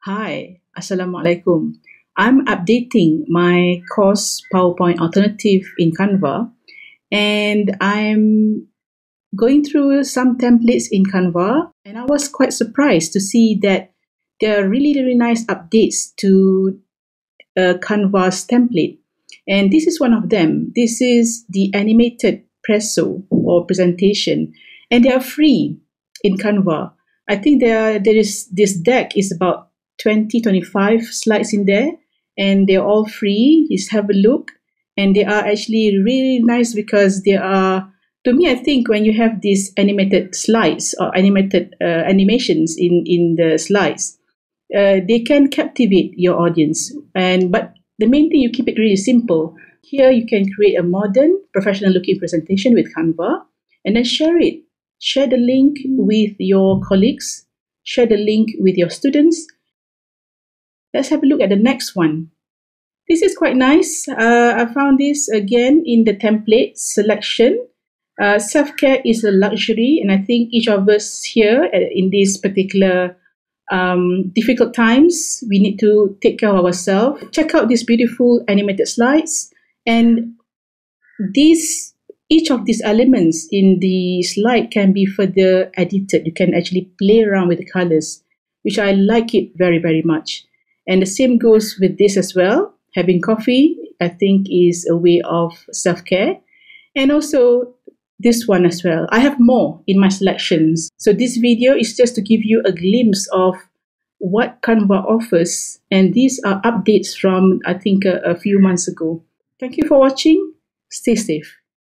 Hi, Assalamualaikum. I'm updating my course PowerPoint alternative in Canva, and I'm going through some templates in Canva, and I was quite surprised to see that there are really nice updates to Canva's template. And this is one of them. This is the animated presso or presentation, and they are free in Canva. I think there is this deck is about 25 slides in there, and they're all free. Just have a look, and they are actually really nice because they are. To me, I think when you have these animated slides or animated animations in the slides, they can captivate your audience. But the main thing, you keep it really simple. Here you can create a modern, professional looking presentation with Canva and then share it. Share the link with your colleagues, share the link with your students. Let's have a look at the next one. This is quite nice. I found this again in the template selection. Self-care is a luxury, and I think each of us here in this particular difficult times, we need to take care of ourselves. Check out these beautiful animated slides, and each of these elements in the slide can be further edited. You can actually play around with the colors, which I like it very much. And the same goes with this as well. Having coffee, I think, is a way of self-care. And also this one as well. I have more in my selections. So this video is just to give you a glimpse of what Canva offers. And these are updates from, I think, a few months ago. Thank you for watching. Stay safe.